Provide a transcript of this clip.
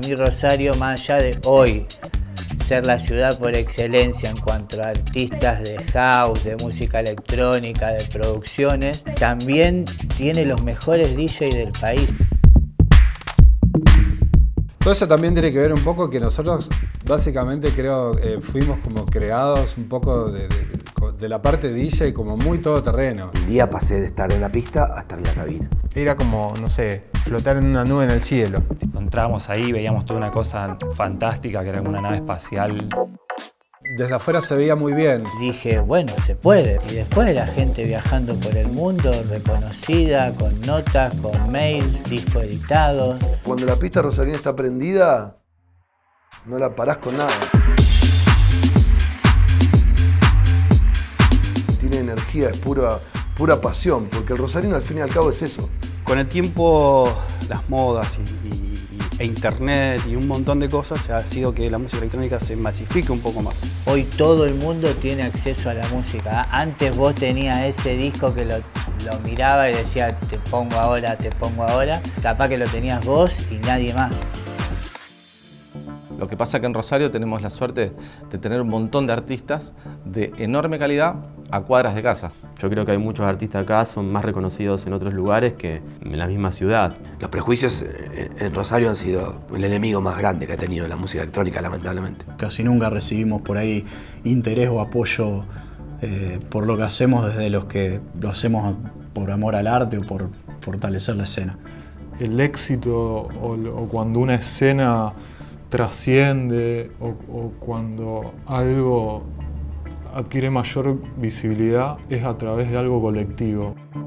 mí Rosario, más allá de hoy ser la ciudad por excelencia en cuanto a artistas de house, de música electrónica, de producciones, también tiene los mejores DJs del país. Todo eso también tiene que ver un poco que nosotros básicamente creo fuimos como creados un poco de la parte DJ como muy todoterreno. Un día pasé de estar en la pista a estar en la cabina. Era como, no sé, flotar en una nube en el cielo. Entrábamos ahí, veíamos toda una cosa fantástica que era como una nave espacial. Desde afuera se veía muy bien. Dije, bueno, se puede. Y después la gente viajando por el mundo, reconocida, con notas, con mails, discos editados. Cuando la pista rosarina está prendida, no la parás con nada. Tiene energía, es pura pasión, porque el rosarino al fin y al cabo es eso. Con el tiempo, las modas e internet y un montón de cosas ha sido que la música electrónica se masifique un poco más. Hoy todo el mundo tiene acceso a la música. Antes vos tenías ese disco que lo miraba y decía te pongo ahora, te pongo ahora. Capaz que lo tenías vos y nadie más. Lo que pasa es que en Rosario tenemos la suerte de tener un montón de artistas de enorme calidad a cuadras de casa. Yo creo que hay muchos artistas acá, son más reconocidos en otros lugares que en la misma ciudad. Los prejuicios en Rosario han sido el enemigo más grande que ha tenido la música electrónica, lamentablemente. Casi nunca recibimos por ahí interés o apoyo por lo que hacemos desde los que lo hacemos por amor al arte o por fortalecer la escena. El éxito o cuando una escena trasciende o cuando algo adquiere mayor visibilidad es a través de algo colectivo.